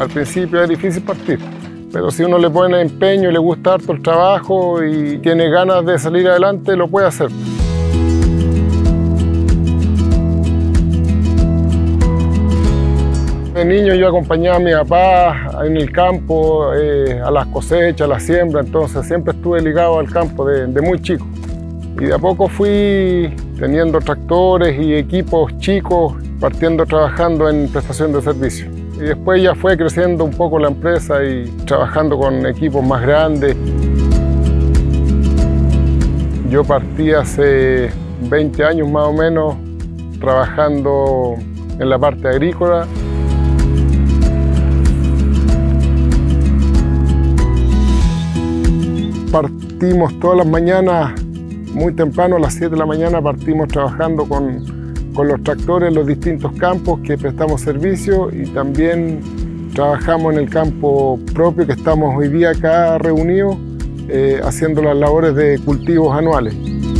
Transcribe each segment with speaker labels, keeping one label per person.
Speaker 1: Al principio es difícil partir, pero si uno le pone empeño y le gusta harto el trabajo y tiene ganas de salir adelante, lo puede hacer. De niño yo acompañaba a mi papá en el campo, a las cosechas, a la siembra, entonces siempre estuve ligado al campo de muy chico. Y de a poco fui teniendo tractores y equipos chicos, partiendo trabajando en prestación de servicios. Y después ya fue creciendo un poco la empresa y trabajando con equipos más grandes. Yo partí hace 20 años más o menos trabajando en la parte agrícola. Partimos todas las mañanas, muy temprano, a las 7 de la mañana, partimos trabajando con los tractores en los distintos campos que prestamos servicio y también trabajamos en el campo propio que estamos hoy día acá reunidos haciendo las labores de cultivos anuales.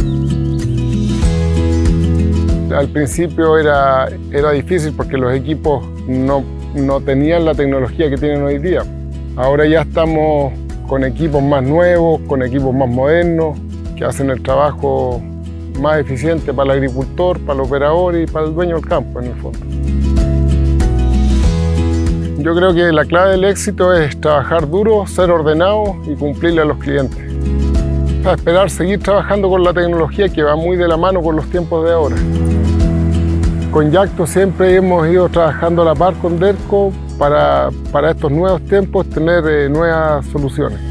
Speaker 1: Al principio era difícil porque los equipos no tenían la tecnología que tienen hoy día. Ahora ya estamos con equipos más nuevos, con equipos más modernos, que hacen el trabajo más eficiente para el agricultor, para el operador y para el dueño del campo, en el fondo. Yo creo que la clave del éxito es trabajar duro, ser ordenado y cumplirle a los clientes. Esperar seguir trabajando con la tecnología que va muy de la mano con los tiempos de ahora. Con Yacto siempre hemos ido trabajando a la par con Derco para estos nuevos tiempos tener nuevas soluciones.